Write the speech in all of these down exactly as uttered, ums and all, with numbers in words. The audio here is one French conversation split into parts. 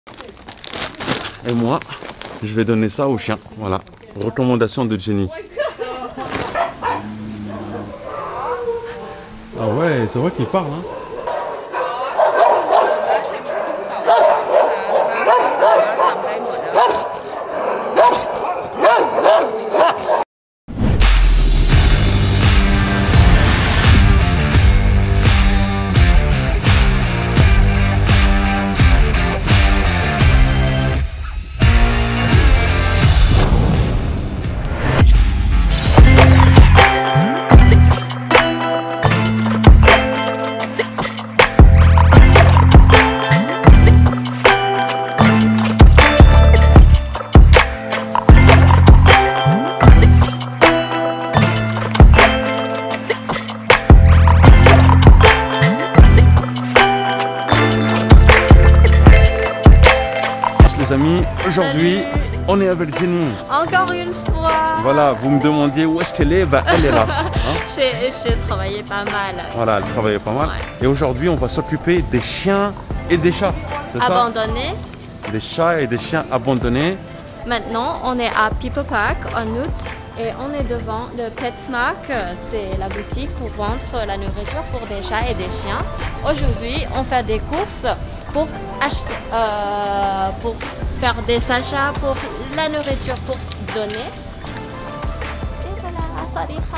Et moi, je vais donner ça au chien. Voilà, recommandation de Jenny. Ah ouais, c'est vrai qu'il parle, hein. Amis, aujourd'hui on est avec Jenny. Encore une fois. Voilà, vous me demandiez où est-ce qu'elle est, bah elle est là. Hein, j'ai travaillé pas mal. Voilà, elle travaillait pas mal. Ouais. Et aujourd'hui on va s'occuper des chiens et des chats. Abandonnés. Des chats et des chiens abandonnés. Maintenant on est à People Park en août et on est devant le PetSmart. C'est la boutique pour vendre la nourriture pour des chats et des chiens. Aujourd'hui on fait des courses pour acheter, euh, pour faire des achats pour la nourriture pour donner. Et voilà, sadiqa.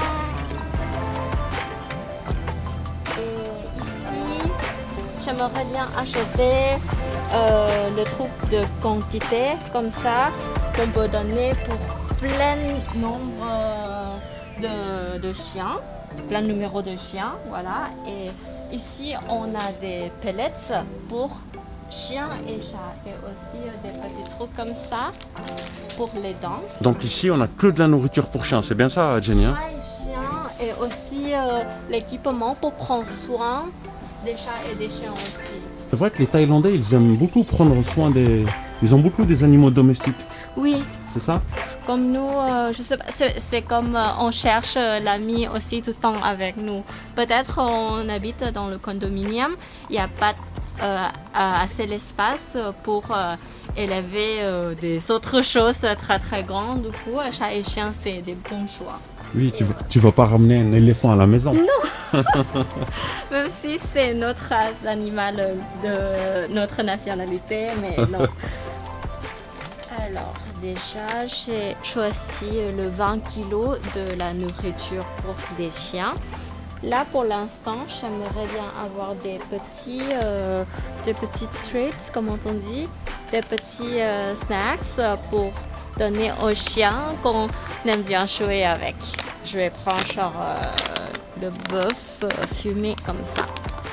Et ici, j'aimerais bien acheter euh, le truc de quantité comme ça qu'on peut donner pour plein nombre de, de chiens, plein numéro de chiens, voilà. Et ici, on a des pellets pour chiens et chats et aussi des petits trucs comme ça pour les dents. Donc ici, on a que de la nourriture pour chiens, c'est bien ça, Jenny, hein? Chats et chiens et aussi euh, l'équipement pour prendre soin des chats et des chiens aussi. C'est vrai que les Thaïlandais, ils aiment beaucoup prendre soin des... Ils ont beaucoup des animaux domestiques. Oui. C'est ça? Comme nous, euh, je sais pas, c'est comme euh, on cherche euh, l'ami aussi tout le temps avec nous. Peut-être on habite dans le condominium, il n'y a pas euh, assez d'espace pour euh, élever euh, des autres choses très très grandes. Du coup, chat et chien, c'est des bons choix. Oui, tu, vas, tu vas pas ramener un éléphant à la maison. Non. Même si c'est notre race d'animal de notre nationalité, mais non. Alors, déjà, j'ai choisi le vingt kilos de la nourriture pour des chiens. Là, pour l'instant, j'aimerais bien avoir des petits, euh, des petits treats, comme on dit, des petits euh, snacks pour donner aux chiens qu'on aime bien jouer avec. Je vais prendre genre euh, le bœuf euh, fumé comme ça.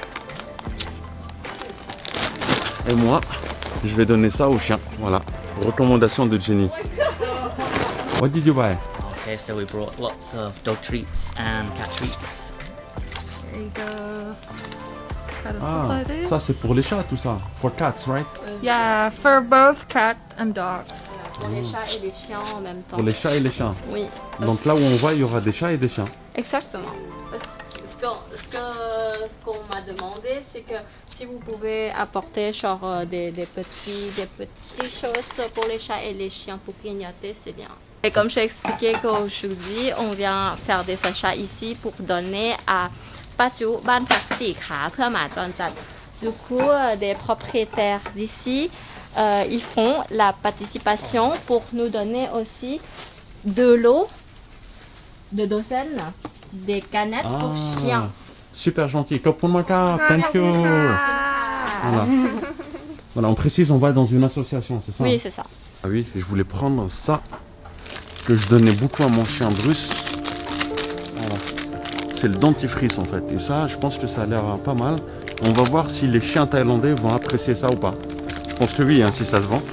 Et moi, je vais donner ça aux chiens. Voilà, recommandation de Jenny. What did you buy? Okay, so we brought lots of dog treats and cat treats. There you go. Ah, ça c'est pour les chats tout ça. For cats, right? Yeah, for both cat and dogs. Pour les chats et les chiens en même temps. Pour les chats et les chiens. Oui. Donc là où on va, il y aura des chats et des chiens. Exactement. Ce qu'on ce que, ce qu'on m'a demandé, c'est que si vous pouvez apporter genre des, des, petits, des petites choses pour les chats et les chiens pour grignoter, c'est bien. Et comme j'ai expliqué qu'aujourd'hui, on vient faire des achats ici pour donner à Patu Ban Taxi Kha. Du coup, des propriétaires d'ici, euh, ils font la participation pour nous donner aussi de l'eau, de dosen, des canettes ah, pour chiens. Super gentil. Kopunmaka, thank you. Voilà. Voilà, on précise, on va dans une association, c'est ça? Oui, c'est ça. Ah oui, je voulais prendre ça que je donnais beaucoup à mon chien Bruce. Voilà. C'est le dentifrice en fait. Et ça, je pense que ça a l'air pas mal. On va voir si les chiens thaïlandais vont apprécier ça ou pas. Je pense que oui, hein, si ça se vend.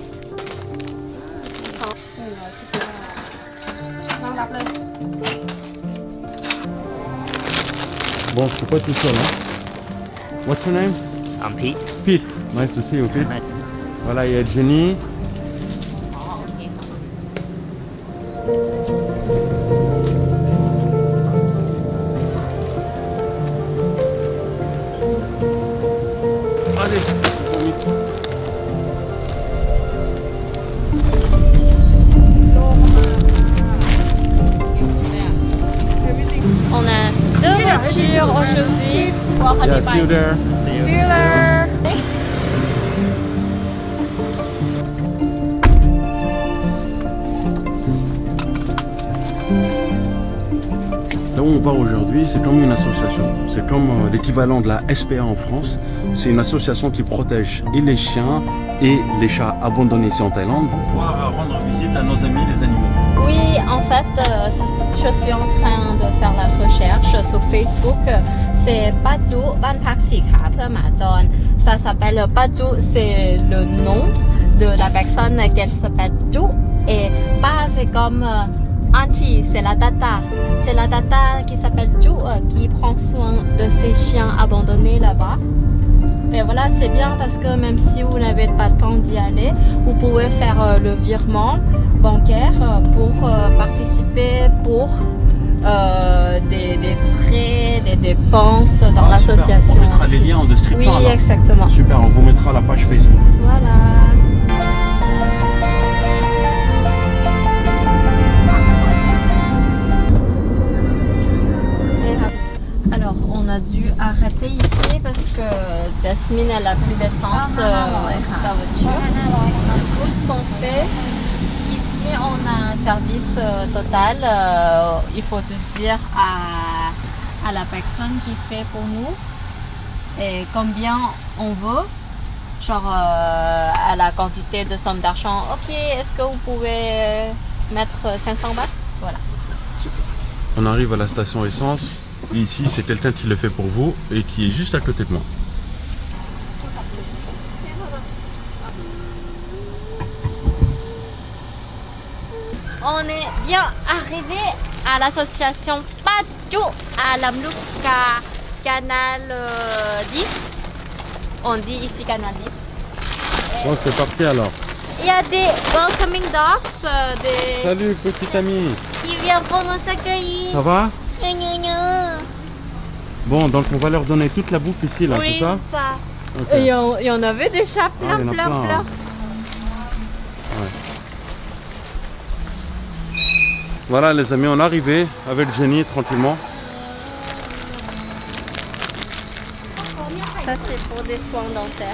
Bon, je peux pas être tout seul, hein. What's your name? I'm Pete. Pete. Nice to see you, Pete. Nice to meet you. Voilà, il y a Jenny. Allez, aujourd'hui. Pour Yeah, see you there. See you. See you there. Là où on va aujourd'hui, c'est comme une association. C'est comme euh, l'équivalent de la S P A en France. C'est une association qui protège et les chiens et les chats abandonnés ici en Thaïlande pour pouvoir rendre visite à nos amis les animaux. Oui, en fait, euh, je suis en train de faire la recherche sur Facebook. C'est Paju Ban Pak Si Kha Pheu Ma Jon. Ça s'appelle Paju, c'est le nom de la personne qu'elle s'appelle Ju. Et Pa, c'est comme euh, Auntie, c'est la tata. C'est la tata qui s'appelle Ju euh, qui prend soin de ses chiens abandonnés là-bas. Et voilà, c'est bien parce que même si vous n'avez pas le temps d'y aller, vous pouvez faire euh, le virement bancaire euh, pour euh, participer pour euh, des, des frais, des dépenses dans Ah, l'association. super. On mettra les liens en description. Oui, alors. exactement. Super, on vous mettra la page Facebook. Voilà. Alors, on a dû arrêter ici parce que Jasmine, elle a plus d'essence euh, pour sa voiture. Du coup, ce qu'on fait, ici, on a un service euh, total. Euh, il faut juste dire à, à la personne qui fait pour nous et combien on veut. Genre euh, à la quantité de somme d'argent. Ok, est-ce que vous pouvez mettre cinq cents bahts? Voilà. On arrive à la station essence. Et ici, c'est quelqu'un qui le fait pour vous et qui est juste à côté de moi. On est bien arrivé à l'association Paju à Lamluka, canal euh, dix. On dit ici canal dix. Bon, c'est parti alors. Il y a des welcoming dogs, euh, des... Salut, petit ami. qui viennent pour nous accueillir. Ça va? Gna, gna, gna. Bon, donc on va leur donner toute la bouffe ici, là, Oui, c'est ça? ça. Ok. Et il y, en- il y en avait des chats, plein, Ah, il y en a plein, plein, plein. hein. Voilà les amis, on est arrivé avec Jenny tranquillement. Ça, c'est pour des soins dentaires.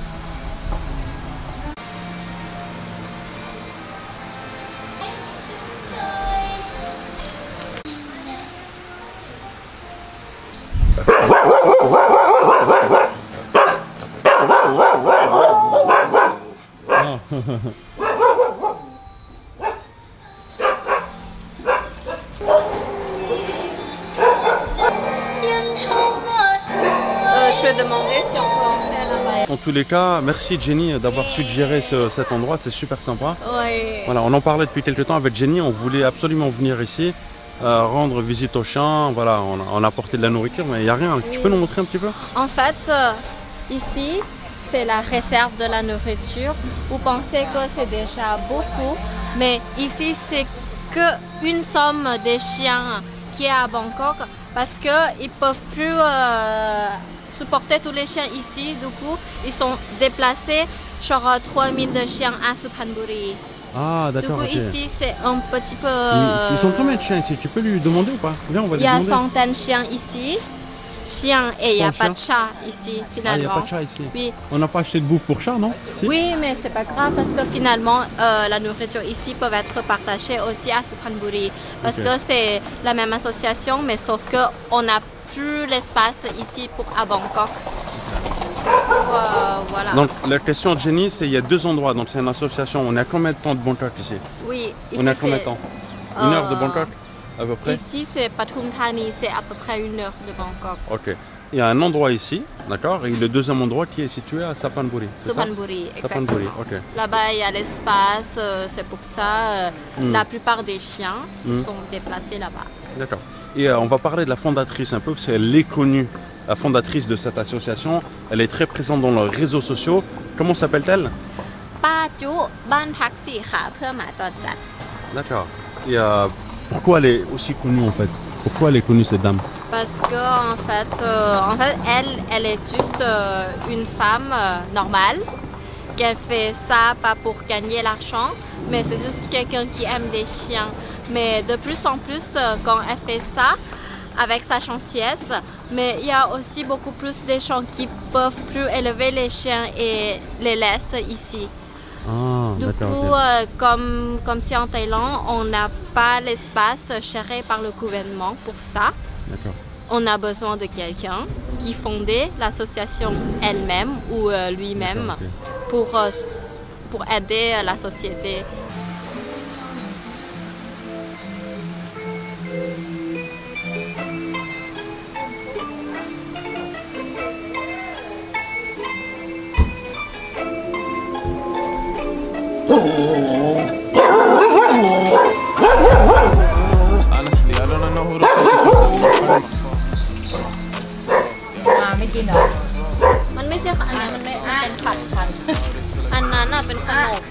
Ah. Euh, je vais demander si on peut entrer là-bas. En tous les cas, merci Jenny d'avoir suggéré ce- cet endroit, c'est super sympa. Oui. Voilà, on en parlait depuis quelques temps avec Jenny, on voulait absolument venir ici, euh, rendre visite aux chiens, voilà, on a, on a apporté de la nourriture, mais il n'y a rien. Tu Oui. peux nous montrer un petit peu? En fait, euh, ici, c'est la réserve de la nourriture. Vous pensez que c'est déjà beaucoup, mais ici, c'est que une somme des chiens qui est à Bangkok parce qu'ils ne peuvent plus euh, supporter tous les chiens ici. Du coup, ils sont déplacés, genre trois mille de chiens à Suphanburi. Ah Du d'accord, coup, ok. ici, c'est un petit peu... Ils, ils sont combien de chiens ici? Tu peux lui demander ou pas? Viens, on va Il lui y a demander. centaines de chiens ici. Chiens et il n'y a Cent pas de chat ici, Ah, il finalement. n'y a pas de chat ici. Oui. On n'a pas acheté de bouffe pour chat, non? Si? Oui, mais c'est pas grave parce que finalement, euh, la nourriture ici peut être partagée aussi à Suphanburi. Parce Ok. que c'est la même association, mais sauf qu'on n'a plus l'espace ici pour à Bangkok. Euh, voilà. Donc la question de Jenny, c'est il y a deux endroits, donc c'est une association. On est à combien de temps de Bangkok ici? Oui, ici, On est à combien de c'est- temps? Une heure de euh, Bangkok à peu près? Ici, c'est Pathum Thani, c'est à peu près une heure de Bangkok. Ok. Il y a un endroit ici, d'accord? Et le deuxième endroit qui est situé à Suphanburi, c'est ça? Suphanburi, exactement. Suphanburi, ok. Là-bas, il y a l'espace, euh, c'est pour ça euh, Mm. la plupart des chiens se Mm. sont déplacés là-bas. D'accord. Et euh, on va parler de la fondatrice un peu, parce qu'elle est connue, la fondatrice de cette association. Elle est très présente dans les réseaux sociaux. Comment s'appelle-t-elle? Paju Ban Pak Si Kha Pheu Ma Jon Jat. D'accord. Et euh, pourquoi elle est aussi connue en fait? Pourquoi elle est connue cette dame? Parce que en fait, euh, en fait, elle, elle est juste euh, une femme euh, normale qui fait ça pas pour gagner l'argent, mais c'est juste quelqu'un qui aime les chiens. Mais de plus en plus, euh, quand elle fait ça, avec sa gentillesse, Mais il y a aussi beaucoup plus de gens qui peuvent plus élever les chiens et les laissent ici. Ah, Du coup, euh, comme, comme si en Thaïlande, on n'a pas l'espace géré par le gouvernement pour ça. On a besoin de quelqu'un qui fondait l'association elle-même ou euh, lui-même okay. pour, euh, pour aider euh, la société. Honestly, I don't know who the fuck is my friend. มาไม่กินเหรอมันไม่ใช่อันนั้นมันไม่มันเป็นผัดพันอันนั้นน่ะเป็นขนม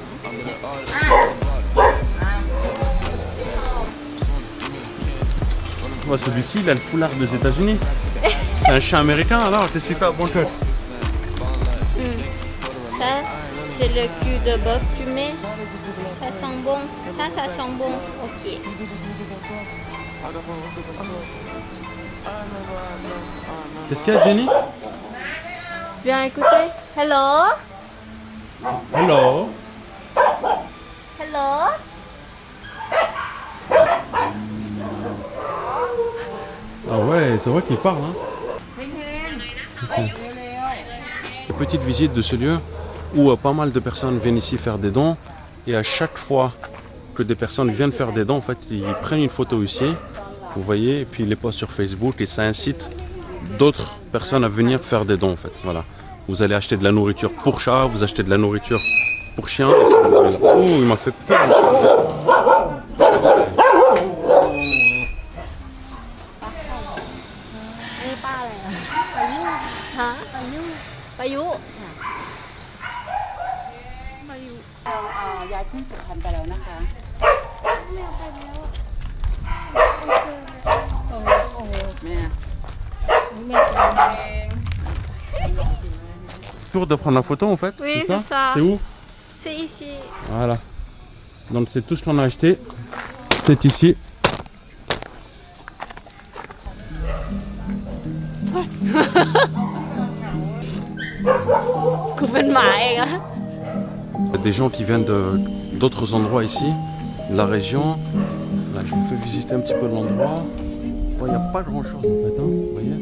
Oh, celui-ci, il a le foulard des États-Unis. C'est un chien américain alors? Qu'est-ce qu'il fait à Bangkok? Mm. Ça, c'est le cul de bœuf fumé. Ça sent bon. Ça, ça sent bon. Ok. Qu'est-ce qu'il y a, Jenny? Viens écouter. Hello. Hello. Hello. Ah ouais, c'est vrai qu'il parle, hein. Okay. Petite visite de ce lieu où euh, pas mal de personnes viennent ici faire des dons, et à chaque fois que des personnes viennent faire des dons, en fait, ils prennent une photo ici, vous voyez, et puis ils les postent sur Facebook, et ça incite d'autres personnes à venir faire des dons, en fait. Voilà. Vous allez acheter de la nourriture pour chat, vous achetez de la nourriture pour chien. Oh, il m'a fait peur. Tour de prendre la photo en fait. Oui, c'est ça. C'est ça. C'est où? C'est ici. Voilà. Donc c'est tout ce qu'on a acheté. C'est ici. Il y a des gens qui viennent d'autres endroits ici, de la région. Là, je vous fais visiter un petit peu l'endroit. Bon, il n'y a pas grand chose en fait, hein, vous voyez.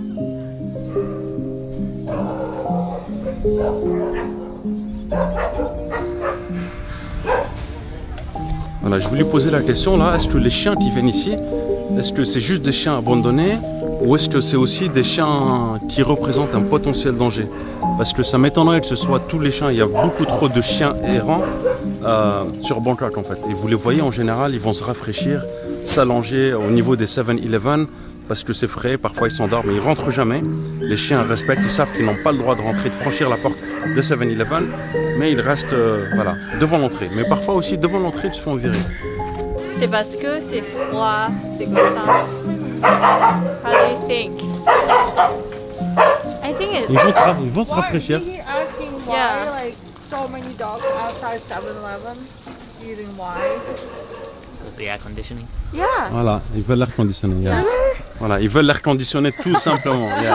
Voilà, je voulais poser la question là, est-ce que les chiens qui viennent ici, est-ce que c'est juste des chiens abandonnés ou est-ce que c'est aussi des chiens qui représentent un potentiel danger? Parce que ça m'étonnerait que ce soit tous les chiens, il y a beaucoup trop de chiens errants euh, sur Bangkok en fait. Et vous les voyez en général, ils vont se rafraîchir, s'allonger au niveau des seven eleven parce que c'est frais, parfois ils s'endorment mais ils rentrent jamais. Les chiens respectent, ils savent qu'ils n'ont pas le droit de rentrer, de franchir la porte de seven eleven, mais ils restent euh, voilà, devant l'entrée. Mais parfois aussi devant l'entrée ils se font virer. C'est parce que c'est froid, c'est comme ça. How do you think? I think it's... Ils vont se, ils vont se rafraîchir. Yeah. Like so many dogs outside seven eleven eating why? It's the air conditioning. Yeah. Voilà, ils veulent l'air conditionné. Yeah. Voilà, ils veulent l'air conditionné tout simplement. Yeah.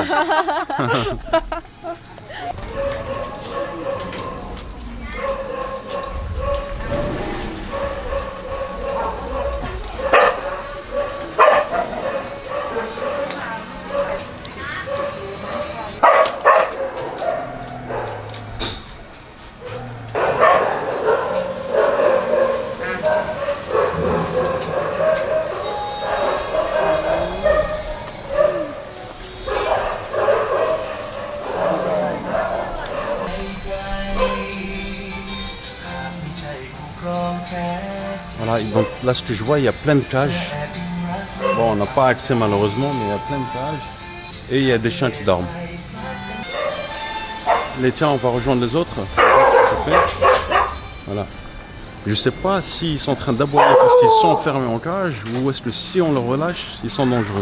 Voilà, donc là ce que je vois, il y a plein de cages. Bon, on n'a pas accès malheureusement, mais il y a plein de cages. Et il y a des chiens qui dorment. Les tiens, on va rejoindre les autres. Ça fait. Voilà. Je sais pas s'ils sont en train d'aboyer parce qu'ils sont enfermés en cage ou est-ce que si on les relâche, ils sont dangereux.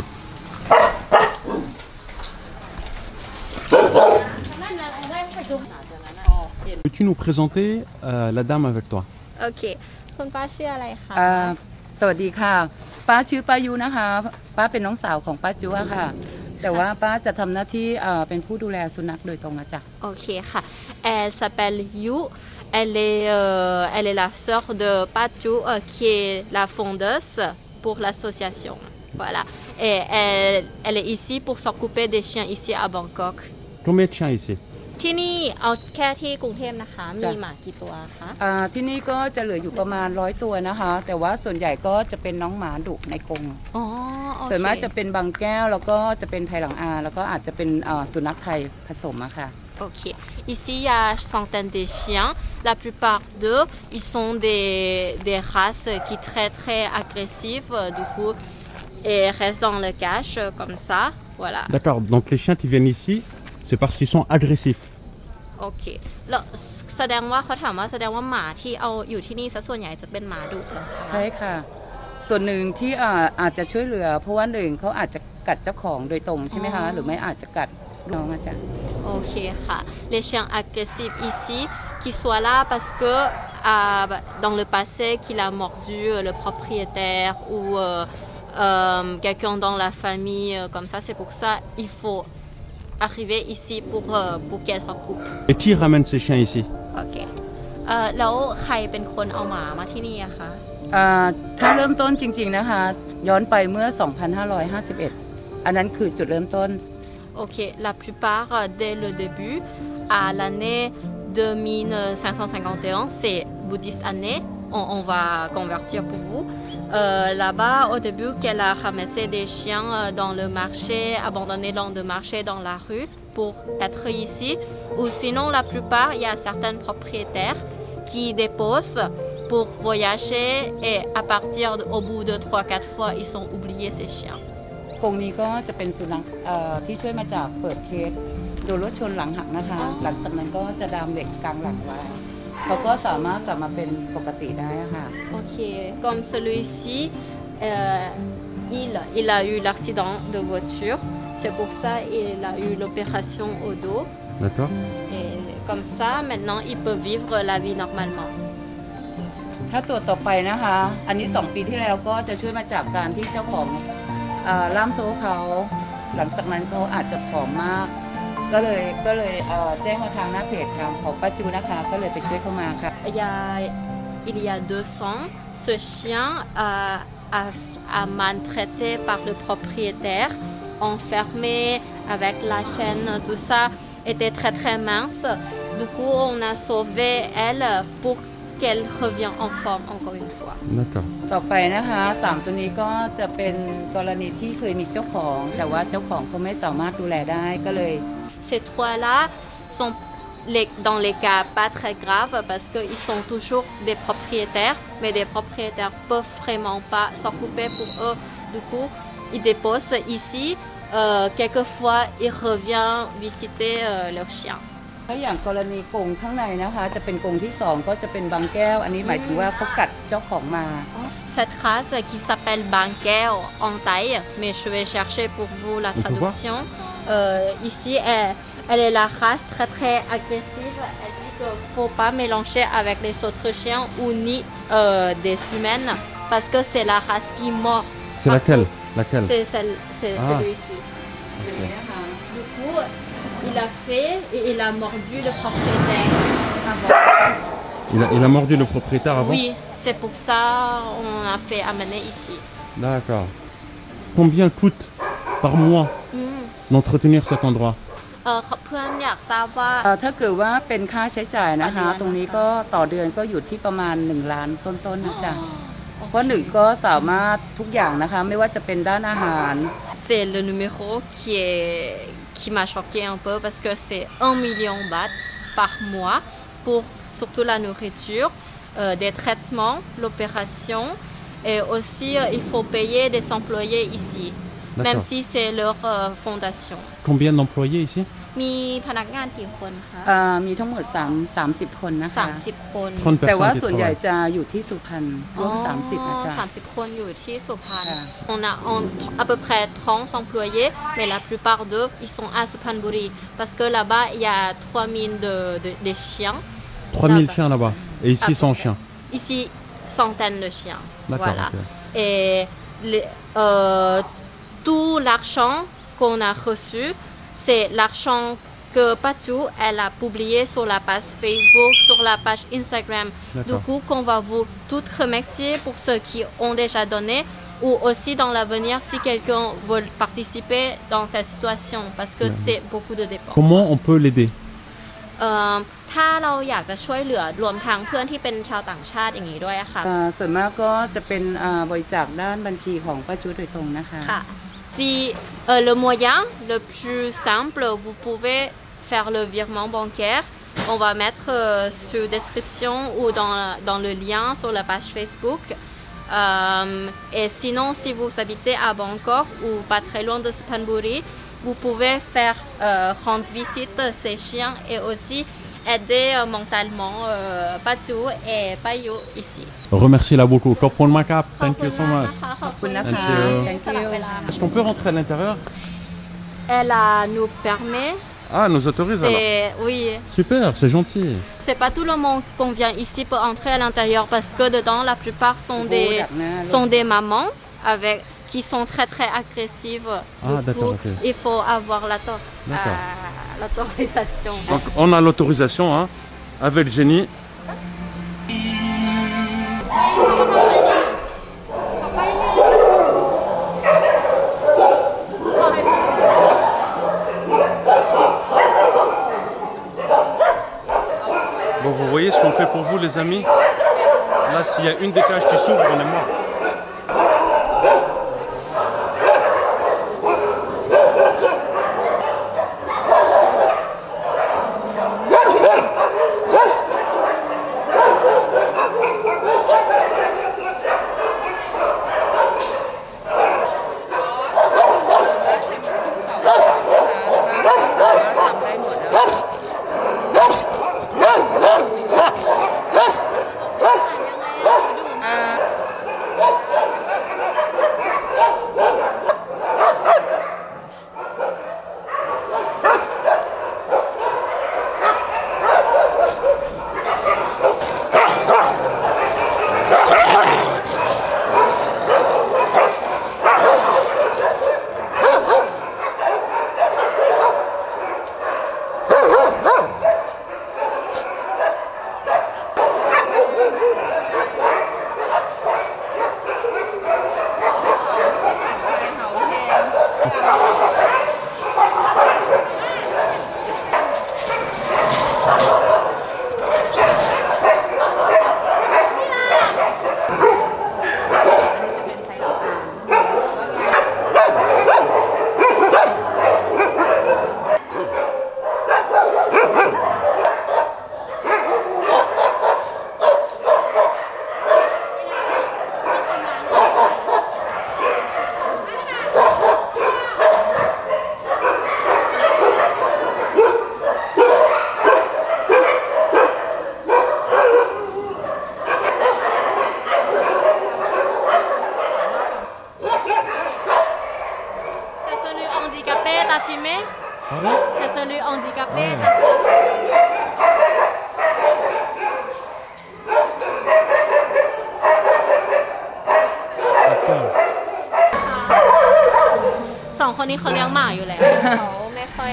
Peux-tu nous présenter euh, la dame avec toi? Ok. คุณป้าชื่ออะไรคะอ่าสวัสดีค่ะป้าชื่อป้ายุนะคะป้าเป็นน้องสาวของป้าจั๊วค่ะแต่ว่าป้าจะทำหน้าที่เอ่อเป็นผู้ดูแลสุนัขโดยตรงนะจ๊ะ Ok,ค่ะ. Elle s'appelle Yu. Elle est, euh, elle est la sœur de Patu, euh, qui est la fondeuse pour l'association. Voilà. Et elle, elle est ici pour s'occuper des chiens ici à Bangkok. Combien de chiens ici? ที่นี่เอาแค่ที่กรุงเทพนะคะ มีหมากี่ตัวคะอ่าที่นี่ก็จะเหลืออยู่ประมาณร้อยตัวนะคะ แต่ว่าส่วนใหญ่ก็จะเป็นน้องหมาดุในกรงอ๋อโอเคส่วนมากจะเป็นบางแก้วแล้วก็จะเป็นไทยหลังอาแล้วก็อาจจะเป็นเอ่อสุนัขไทยผสมอะค่ะ Ok. Ici, il y a centaines de chiens. La plupart d'eux, ils sont des, des races qui sont très très agressives, euh, du coup, et restent dans le cache euh, comme ça. Voilà. D'accord, donc les chiens qui viennent ici, c'est parce qu'ils sont agressifs. โอเคแล้วแสดงว่าเขาถามว่าแสดงว่าหมาที่เอาอยู่ที่นี่ซะส่วนใหญ่จะเป็นหมาดุเหรอคะใช่ค่ะ ส่วนหนึ่งที่อ่าอาจจะช่วยเหลือ เพราะว่าหนึ่งเขาอาจจะกัดเจ้าของโดยตรงใช่ไหมคะ หรือไม่อาจจะกัดน้องอาจารย์โอเคค่ะ Les chiens agressifs ici qui soient là parce que euh, dans le passé qu'il a mordu euh, le propriétaire ou euh, euh, quelqu'un dans la famille euh, comme ça, c'est pour ça il faut arriver ici pour euh, pour qu'elle s'occupe. Et qui ramène ces chiens ici? โอเคเอ่อแล้วใครเป็นคนเอาหมามาที่นี่อะคะอ่าถ้าเริ่มต้นจริงๆนะคะ ย้อนไปเมื่อ สองพันห้าร้อยห้าสิบเอ็ด อันนั้นคือจุดเริ่มต้น Ok, la plupart, euh, dès le début, à l'année deux mille cinq cent cinquante et un, c'est bouddhiste année, on, on va convertir pour vous. Euh, Là-bas, au début, qu'elle a ramassé des chiens euh, dans le marché, abandonnés dans le marché, dans la rue, pour être ici. Ou sinon, la plupart, il y a certains propriétaires qui déposent pour voyager et à partir de, au bout de trois quatre fois, ils ont oublié ces chiens. กรงนี้ก็จะเป็นสุนัขเอ่อที่ช่วยมาจากเปิดเคสโดนรถชนหลังหักนะคะอ๋อหลังจากนั้นก็จะดามเหล็กกลางหลังไว้เขาก็สามารถกลับมาเป็นปกติได้ค่ะ Ok, comme celui-ci, euh, il, il a eu l'accident de voiture. C'est pour ça qu'il a eu l'opération au dos. D'accord. Et comme ça, maintenant, il peut vivre la vie normalement. ถ้าตัวต่อไปนะคะ อันนี้สองปีที่แล้วก็จะช่วยมาจากการที่เจ้าของอ่าล่ามโซ่เขาหลังจากนั้นเขาอาจจะผอมมาก ก็เลยก็เลยเอ่อแจ้งมาทางหน้าเพจทางของป้าจูนะคะ ก็เลยไปช่วยเข้ามาค่ะ Il y a, il y a deux ans, ce chien a, a, a maltraité par le propriétaire, enfermé avec la chaîne, tout ça, était très très mince. Du coup, on a sauvé elle pour qu'elle revienne en forme encore une fois. D'accord. ต่อไปนะคะสามตัวนี้ก็จะเป็นกรณีที่เคยมีเจ้าของ แต่ว่าเจ้าของเขาไม่สามารถดูแลได้ก็เลย Ces trois-là sont les, dans les cas pas très graves parce qu'ils sont toujours des propriétaires, mais des propriétaires peuvent vraiment pas s'occuper pour eux. Du coup, ils déposent ici. Euh, quelquefois, ils reviennent visiter euh, leurs chiens. ถ้าอย่างกรณีกรงข้างในนะคะ จะเป็นกรงที่สองก็จะเป็นบางแก้ว อันนี้หมายถึงว่าเขากัดเจ้าของมา Cette race qui s'appelle Banquet en taille, mais je vais chercher pour vous la On peut traduction. Euh, ici, elle, elle est la race très très agressive. Elle dit qu'il ne faut pas mélanger avec les autres chiens ou ni euh, des humaines parce que c'est la race qui mord. C'est partout. laquelle? Laquelle? C'est celle- c'est Ah. celui-ci. Du coup, il a fait et il a mordu le propriétaire avant. Il a, il a mordu le propriétaire avant? Oui, c'est pour ça qu'on a fait amener ici. D'accord. Combien coûte par mois Hmm. d'entretenir cet endroit? เออเพื่อนอยากทราบว่าเอ่อถ้าเกิดว่าเป็นค่าใช้จ่ายนะคะต่อเดือนตรงนี้ก็ต่อเดือนก็อยู่ที่ประมาณหนึ่งล้านต้นๆนะจ๊ะอ๋อเพราะหนึ่งก็สามารถทุกอย่างนะคะ ไม่ว่าจะเป็นด้านอาหาร C'est le numéro qui est qui m'a choqué un peu parce que c'est un million baht par mois pour surtout la nourriture, euh, des traitements, l'opération et aussi euh, il faut payer des employés ici, même D'accord. si c'est leur euh, fondation. Combien d'employés ici? มีพนักงานกี่คนคะเอ่อมีทั้งหมด3 30 คนนะคะสามสิบคน trente แต่ว่า personnes qui ส่วนใหญ่ travaillent. จะอยู่ที่สุพรรณร่วมสามสิบนะจ๊ะสามสิบคนอยู่ที่สุพรรณค่ะ On a en- à peu près trente employés, mais la plupart d'eux, ils sont à Suphanburi. Parce que là-bas, il y a trois mille de, de, de chiens. trois mille Là-bas. chiens là-bas. Et ici, À peu cent près. chiens. Ici, centaines de chiens. D'accord. Voilà. ok. Et les- euh, tout l'argent qu'on a reçu, c'est l'argent que Patou elle a publié sur la page Facebook, sur la page Instagram. Du coup, qu'on va vous toutes remercier pour ceux qui ont déjà donné ou aussi dans l'avenir si quelqu'un veut participer dans cette situation parce que c'est beaucoup de dépenses. Comment on peut l'aider? เอ่อถ้าเราอยากจะช่วยเหลือรวมทางเพื่อนที่เป็นชาวต่างชาติอย่างนี้ด้วยค่ะอ่าส่วนมากก็จะเป็นอ่าบริจาคด้านบัญชีของป้าจูโดยตรงนะคะค่ะ Si euh, le moyen le plus simple, vous pouvez faire le virement bancaire. On va mettre euh, sur description ou dans, dans le lien sur la page Facebook. Euh, et sinon, si vous habitez à Bangkok ou pas très loin de Suphanburi, vous pouvez faire euh, rendre visite ces chiens et aussi aider euh, mentalement euh, Patou et Payu ici. Remercie-la beaucoup. Kopon Makap. Thank you so much. ขอบคุณนะคะ Thank you. Thank สำหรับเว you. ลา Est-ce qu'on peut rentrer à l'intérieur? Elle a, nous permet, Ah, nous autorise alors. c'est, oui, Super, c'est gentil. c'est pas tout le monde qu'on vient ici pour entrer à l'intérieur parce que dedans la plupart sont des, sont des mamans avec, qui sont très très agressives. Ah, Du d'accord, coup, ok. il faut avoir l'auto- D'accord. euh, l'autorisation. Donc on a l'autorisation hein, avec Jenny. Bon, vous voyez ce qu'on fait pour vous les amis. Là, s'il y a une des cages qui s'ouvre, on est mort. C'est celui handicapé. Songคนนี้เขาเลี้ยงหมาอยู่แล้วเขาไม่ค่อย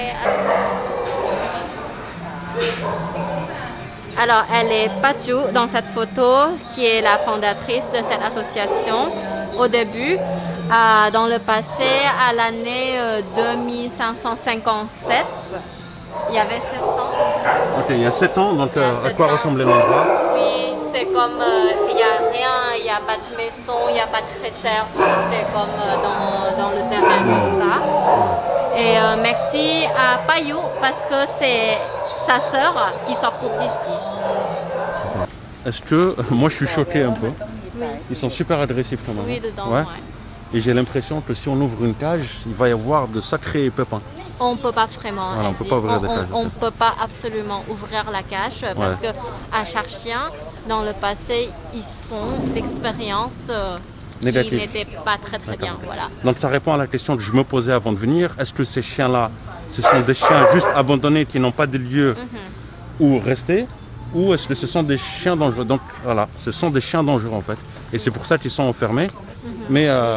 Alors, elle est Patou dans cette photo, qui est la fondatrice de cette association. Au début, euh, dans le passé, à l'année euh, deux mille cinq cent cinquante-sept, il y avait sept ans. Ok, il y a sept ans, donc Il y a euh, à sept quoi ans. ressemblait l'endroit? Oui, c'est comme, euh, il n'y a rien, il n'y a pas de maison, il n'y a pas de réserve, c'est comme euh, dans, dans le terrain comme ça. Et euh, merci à Payou parce que c'est sa sœur qui s'occupe d'ici. Est-ce que, moi je suis choqué un peu, Oui, ils sont super agressifs quand même. oui hein. dedans, Ouais. ouais. Et j'ai l'impression que si on ouvre une cage, il va y avoir de sacrés pépins. On ne peut pas vraiment. Voilà, on elle peut dit. pas ouvrir des on, cages, on ok. ne peut pas absolument ouvrir la cage parce que à chaque chien, dans le passé, ils sont d'expérience euh, qui Négative. n'étaient pas très très bien. Voilà. Donc ça répond à la question que je me posais avant de venir. Est-ce que ces chiens-là, ce sont des chiens juste abandonnés qui n'ont pas de lieu Mhm. où rester? Ou est-ce que ce sont des chiens dangereux? Donc voilà, ce sont des chiens dangereux en fait. Et c'est pour ça qu'ils sont enfermés. Mais euh,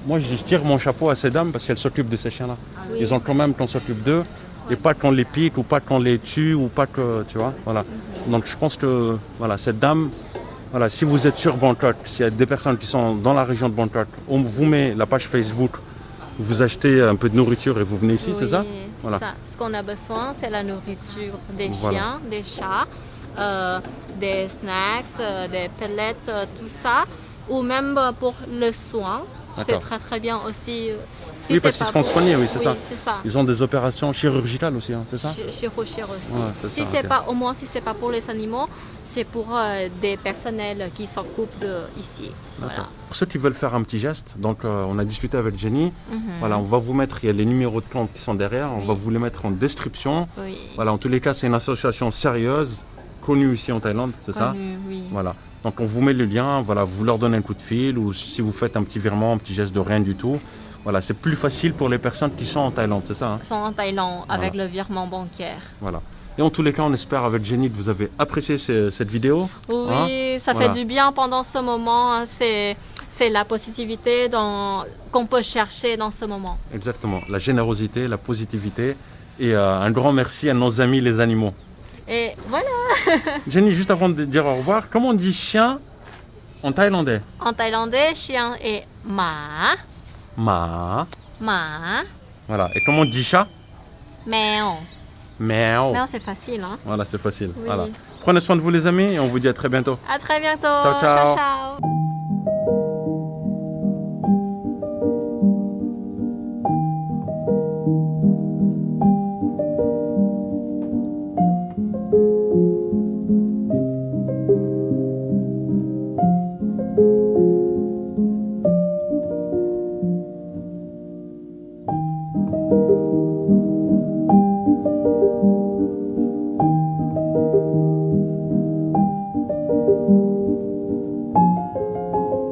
moi je tire mon chapeau à ces dames parce qu'elles s'occupent de ces chiens-là. Oui. Ils ont quand même qu'on s'occupe d'eux et pas qu'on les pique ou pas qu'on les tue ou pas que, tu vois, voilà. Donc je pense que, voilà, cette dame, voilà, si vous êtes sur Bangkok, s'il y a des personnes qui sont dans la région de Bangkok, on vous met la page Facebook, vous achetez un peu de nourriture et vous venez ici, Oui, c'est ça? Voilà. ça. Ce qu'on a besoin, c'est la nourriture des Voilà. chiens, des chats, euh, des snacks, euh, des pellets, euh, tout ça. Ou même euh, pour le soin. C'est D'accord. très très bien aussi. euh, si Oui, parce c'est qu'ils se pas font pour- soigner, oui, c'est oui, ça. c'est ça. Ils ont des opérations chirurgicales aussi, hein, c'est ça? Chi- Chirurgien aussi. Ouais, c'est si ça, c'est ok. pas, au moins si c'est pas pour les animaux, c'est pour euh, des personnels qui s'occupent de ici. Voilà. D'accord. Pour ceux qui veulent faire un petit geste, donc euh, on a discuté avec Jenny. Mhm. Voilà, on va vous mettre, il y a les numéros de compte qui sont derrière, on Oui. va vous les mettre en description. Oui. Voilà, en tous les cas, c'est une association sérieuse, connue ici en Thaïlande, c'est ça? Connu, oui. Voilà. Donc on vous met le lien, voilà, vous leur donnez un coup de fil ou si vous faites un petit virement, un petit geste de rien du tout. Voilà, c'est plus facile pour les personnes qui sont en Thaïlande, c'est ça, hein? Ils sont en Thaïlande avec le virement bancaire. Voilà. Et en tous les cas, on espère avec Jenny que vous avez apprécié ce- cette vidéo. Oui, Hein? ça Voilà. fait du bien pendant ce moment. hein. C'est, c'est la positivité dans- qu'on peut chercher dans ce moment. Exactement, la générosité, la positivité et euh, un grand merci à nos amis les animaux. Et voilà, Jenny, juste avant de dire au revoir, comment on dit chien en thaïlandais? en thaïlandais, chien est ma, Ma. ma, Voilà. Et comment on dit chat? mèo. Mèo. Mèo, c'est facile. Hein? Voilà, c'est facile. Oui. Voilà. Prenez soin de vous les amis et on vous dit à très bientôt. À très bientôt. Ciao, ciao. ciao.